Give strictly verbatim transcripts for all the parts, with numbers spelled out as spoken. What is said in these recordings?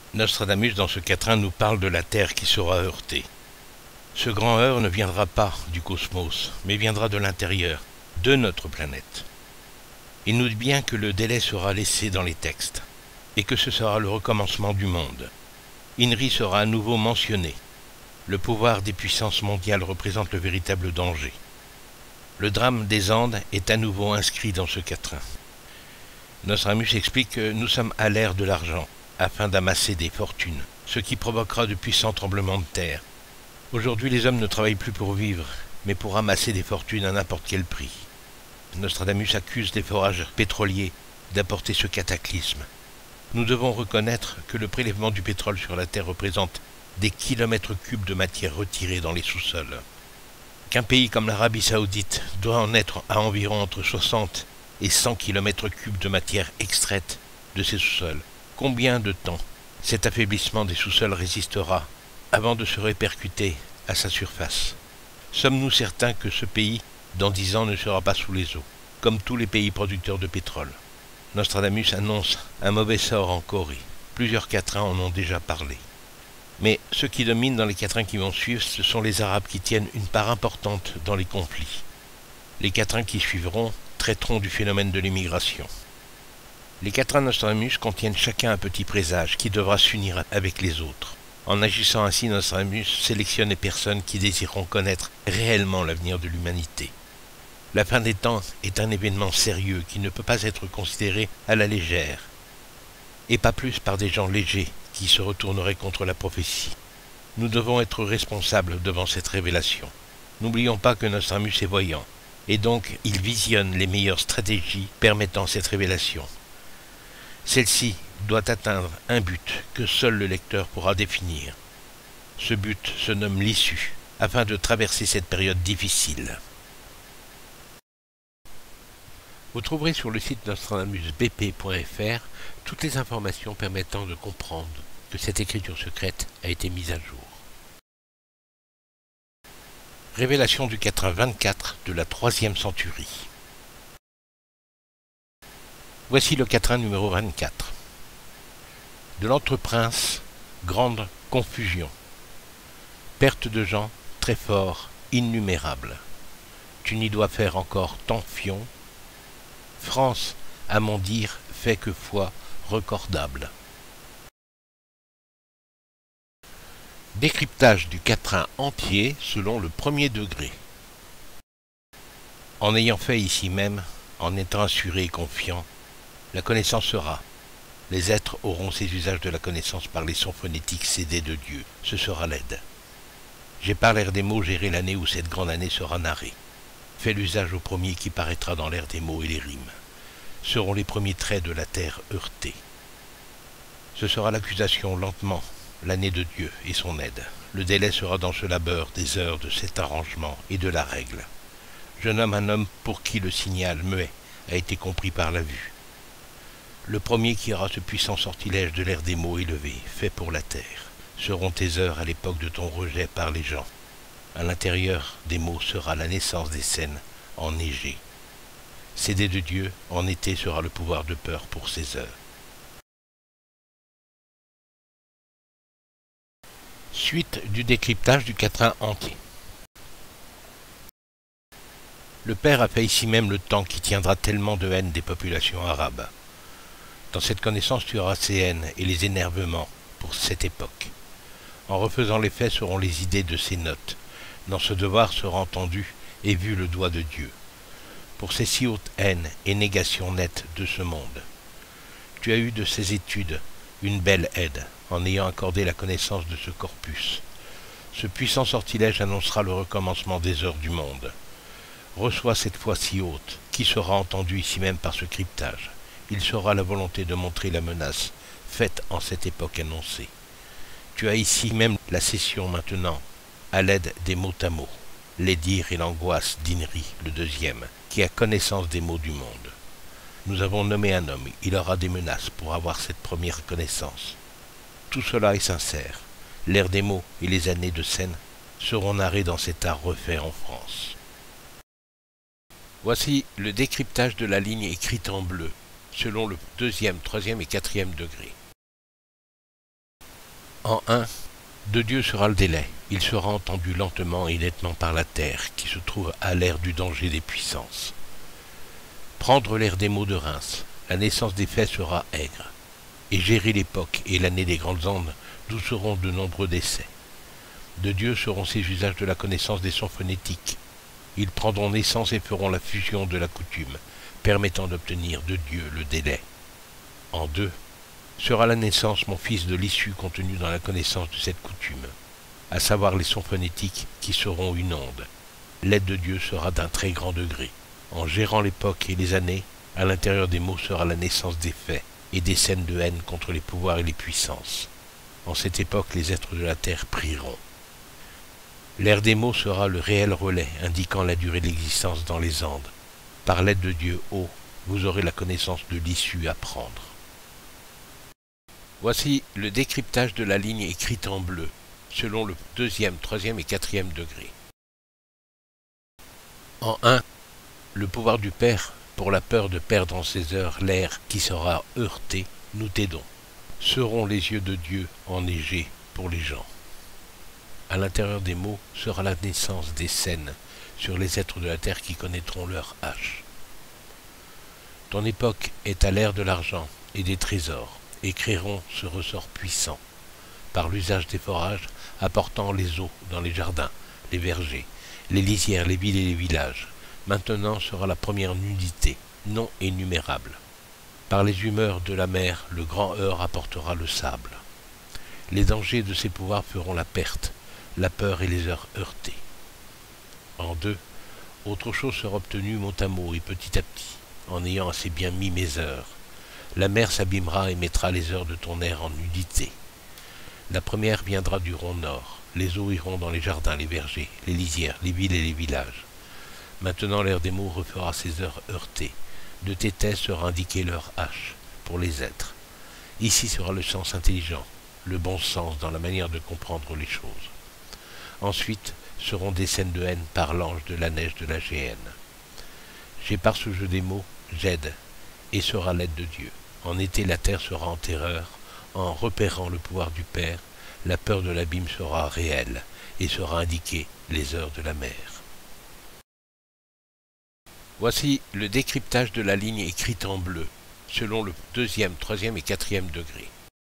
Nostradamus, dans ce quatrain, nous parle de la Terre qui sera heurtée. Ce grand heurt ne viendra pas du cosmos, mais viendra de l'intérieur, de notre planète. Il nous dit bien que le délai sera laissé dans les textes, et que ce sera le recommencement du monde. Inri sera à nouveau mentionné. Le pouvoir des puissances mondiales représente le véritable danger. Le drame des Andes est à nouveau inscrit dans ce quatrain. Nostradamus explique que nous sommes à l'ère de l'argent, afin d'amasser des fortunes, ce qui provoquera de puissants tremblements de terre. Aujourd'hui, les hommes ne travaillent plus pour vivre, mais pour amasser des fortunes à n'importe quel prix. Nostradamus accuse des forages pétroliers d'apporter ce cataclysme. Nous devons reconnaître que le prélèvement du pétrole sur la Terre représente des kilomètres cubes de matière retirée dans les sous-sols. Qu'un pays comme l'Arabie Saoudite doit en être à environ entre soixante et cent kilomètres cubes de matière extraite de ses sous-sols. Combien de temps cet affaiblissement des sous-sols résistera avant de se répercuter à sa surface? Sommes-nous certains que ce pays, dans dix ans, ne sera pas sous les eaux, comme tous les pays producteurs de pétrole? Nostradamus annonce un mauvais sort en Corée. Plusieurs quatrains en ont déjà parlé. Mais ce qui domine dans les quatrains qui vont suivre, ce sont les Arabes qui tiennent une part importante dans les conflits. Les quatrains qui suivront traiteront du phénomène de l'immigration. Les quatrains Nostradamus contiennent chacun un petit présage qui devra s'unir avec les autres. En agissant ainsi, Nostradamus sélectionne les personnes qui désireront connaître réellement l'avenir de l'humanité. La fin des temps est un événement sérieux qui ne peut pas être considéré à la légère, et pas plus par des gens légers qui se retourneraient contre la prophétie. Nous devons être responsables devant cette révélation. N'oublions pas que Nostradamus est voyant, et donc il visionne les meilleures stratégies permettant cette révélation. Celle-ci doit atteindre un but que seul le lecteur pourra définir. Ce but se nomme l'issue, afin de traverser cette période difficile. Vous trouverez sur le site nostradamus b p point f r toutes les informations permettant de comprendre que cette écriture secrète a été mise à jour. Révélation du quatrain vingt-quatre de la troisième centurie. Voici le quatrain numéro vingt-quatre. De l'entre-prince, grande confusion. Perte de gens, très forts, innumérables. Tu n'y dois faire encore tant fion. France, à mon dire, fait que foi recordable. Décryptage du quatrain entier selon le premier degré. En ayant fait ici même, en étant assuré et confiant, la connaissance sera. Les êtres auront ces usages de la connaissance par les sons phonétiques cédés de Dieu. Ce sera l'aide. J'ai par l'air des mots géré l'année où cette grande année sera narrée. Fais l'usage au premier qui paraîtra dans l'air des mots et les rimes. Seront les premiers traits de la terre heurtée. Ce sera l'accusation lentement, l'année de Dieu et son aide. Le délai sera dans ce labeur des heures de cet arrangement et de la règle. Je nomme un homme pour qui le signal muet a été compris par la vue. Le premier qui aura ce puissant sortilège de l'air des mots élevés, fait pour la terre, seront tes heures à l'époque de ton rejet par les gens. À l'intérieur des mots sera la naissance des scènes enneigées. Cédé de Dieu, en été sera le pouvoir de peur pour ces heures. Suite du décryptage du quatrain entier. Le Père a fait ici même le temps qui tiendra tellement de haine des populations arabes. Dans cette connaissance, tu auras ces haines et les énervements pour cette époque. En refaisant les faits seront les idées de ces notes. Dans ce devoir sera entendu et vu le doigt de Dieu. Pour ces si hautes haines et négations nettes de ce monde. Tu as eu de ces études une belle aide, en ayant accordé la connaissance de ce corpus. Ce puissant sortilège annoncera le recommencement des heures du monde. Reçois cette foi si haute, qui sera entendue ici même par ce cryptage. Il sera la volonté de montrer la menace faite en cette époque annoncée. Tu as ici même la session maintenant, à l'aide des mots à mots, les dires et l'angoisse d'Inri, le deuxième, qui a connaissance des mots du monde. Nous avons nommé un homme, il aura des menaces pour avoir cette première connaissance. Tout cela est sincère. L'ère des mots et les années de scène seront narrés dans cet art refait en France. Voici le décryptage de la ligne écrite en bleu, selon le deuxième, troisième et quatrième degré. En un, de Dieu sera le délai. Il sera entendu lentement et nettement par la terre, qui se trouve à l'ère du danger des puissances. Prendre l'air des mots de Reims, la naissance des faits sera aigre. Et gérer l'époque et l'année des grandes ondes, d'où seront de nombreux décès. De Dieu seront ces usages de la connaissance des sons phonétiques. Ils prendront naissance et feront la fusion de la coutume, permettant d'obtenir de Dieu le délai. En deux, sera la naissance, mon fils, de l'issue contenue dans la connaissance de cette coutume, à savoir les sons phonétiques qui seront une onde. L'aide de Dieu sera d'un très grand degré. En gérant l'époque et les années, à l'intérieur des mots sera la naissance des faits et des scènes de haine contre les pouvoirs et les puissances. En cette époque, les êtres de la terre prieront. L'ère des mots sera le réel relais indiquant la durée de l'existence dans les Andes. Par l'aide de Dieu, ô, vous aurez la connaissance de l'issue à prendre. Voici le décryptage de la ligne écrite en bleu, selon le deuxième, troisième et quatrième degré. En un, le pouvoir du Père, pour la peur de perdre en ces heures l'air qui sera heurté, nous t'aidons. Seront les yeux de Dieu enneigés pour les gens. À l'intérieur des mots sera la naissance des scènes sur les êtres de la terre qui connaîtront leur hache. Ton époque est à l'ère de l'argent et des trésors, et créeront ce ressort puissant, par l'usage des forages, apportant les eaux dans les jardins, les vergers, les lisières, les villes et les villages. Maintenant sera la première nudité, non énumérable. Par les humeurs de la mer, le grand heurt apportera le sable. Les dangers de ses pouvoirs feront la perte, la peur et les heures heurtées. En deux, autre chose sera obtenue mot à mot et petit à petit, en ayant assez bien mis mes heures. La mer s'abîmera et mettra les heures de ton air en nudité. La première viendra du rond nord. Les eaux iront dans les jardins, les vergers, les lisières, les villes et les villages. Maintenant l'air des mots refera ses heures heurtées. De tes thèses sera indiqué leur hache, pour les êtres. Ici sera le sens intelligent, le bon sens dans la manière de comprendre les choses. Ensuite seront des scènes de haine par l'ange de la neige de la géhenne. J'ai par ce jeu des mots, j'aide, et sera l'aide de Dieu. En été la terre sera en terreur, en repérant le pouvoir du Père, la peur de l'abîme sera réelle, et sera indiquée les heures de la mer. Voici le décryptage de la ligne écrite en bleu, selon le deuxième, troisième et quatrième degré.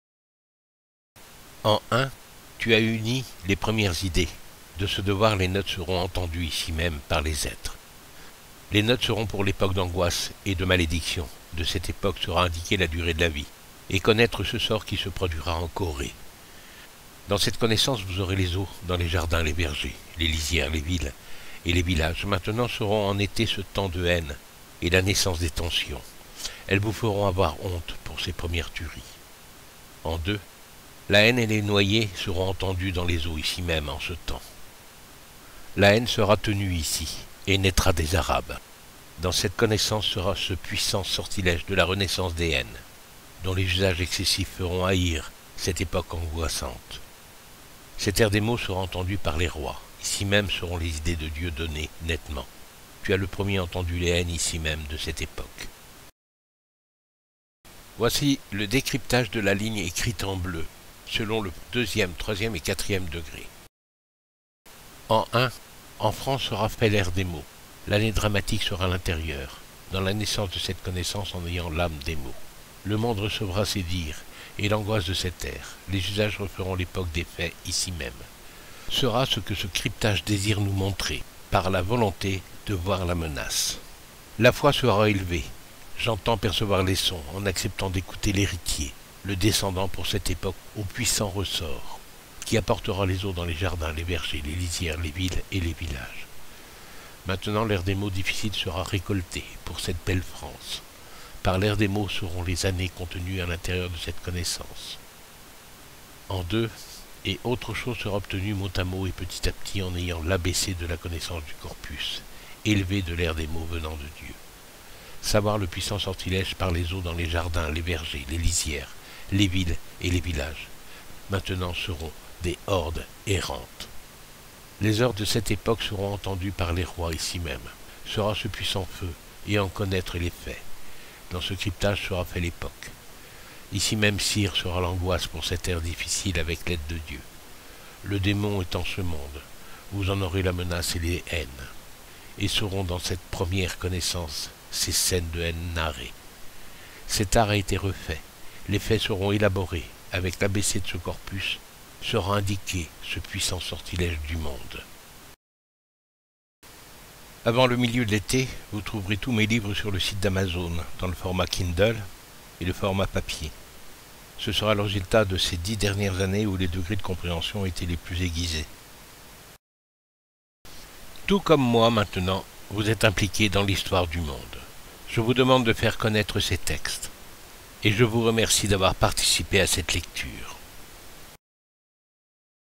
En un, tu as uni les premières idées. De ce devoir, les notes seront entendues ici même par les êtres. Les notes seront pour l'époque d'angoisse et de malédiction. De cette époque sera indiquée la durée de la vie, et connaître ce sort qui se produira en Corée. Dans cette connaissance, vous aurez les eaux dans les jardins, les vergers, les lisières, les villes et les villages. Maintenant seront en été ce temps de haine et la naissance des tensions. Elles vous feront avoir honte pour ces premières tueries. En deux, la haine et les noyés seront entendus dans les eaux ici même en ce temps. La haine sera tenue ici et naîtra des Arabes. Dans cette connaissance sera ce puissant sortilège de la renaissance des haines, dont les usages excessifs feront haïr cette époque angoissante. Cet air des mots sera entendu par les rois. Ici même seront les idées de Dieu données nettement. Tu as le premier entendu les haines ici même de cette époque. Voici le décryptage de la ligne écrite en bleu, selon le deuxième, troisième et quatrième degré. En un, en France sera fait l'air des mots. L'année dramatique sera à l'intérieur, dans la naissance de cette connaissance en ayant l'âme des mots. Le monde recevra ses dires, et l'angoisse de cette ère. Les usages referont l'époque des faits ici même. Sera ce que ce cryptage désire nous montrer, par la volonté de voir la menace. La foi sera élevée. J'entends percevoir les sons en acceptant d'écouter l'héritier, le descendant pour cette époque au puissant ressort, qui apportera les eaux dans les jardins, les vergers, les lisières, les villes et les villages. Maintenant l'air des mots difficiles sera récolté pour cette belle France. Par l'air des mots seront les années contenues à l'intérieur de cette connaissance. En deux, et autre chose sera obtenue mot à mot et petit à petit en ayant l'A B C de la connaissance du corpus, élevé de l'air des mots venant de Dieu. Savoir le puissant sortilège par les eaux dans les jardins, les vergers, les lisières, les villes et les villages, maintenant seront des hordes errantes. Les heures de cette époque seront entendues par les rois ici même. Sera ce puissant feu, et en connaître les faits. Dans ce cryptage sera fait l'époque. Ici même cire sera l'angoisse pour cette ère difficile avec l'aide de Dieu. Le démon est en ce monde, vous en aurez la menace et les haines, et seront dans cette première connaissance ces scènes de haine narrées. Cet art a été refait, les faits seront élaborés, avec l'A B C de ce corpus, sera indiqué ce puissant sortilège du monde. Avant le milieu de l'été, vous trouverez tous mes livres sur le site d'Amazon, dans le format Kindle et le format papier. Ce sera le résultat de ces dix dernières années où les degrés de compréhension étaient les plus aiguisés. Tout comme moi maintenant, vous êtes impliqués dans l'histoire du monde. Je vous demande de faire connaître ces textes. Et je vous remercie d'avoir participé à cette lecture.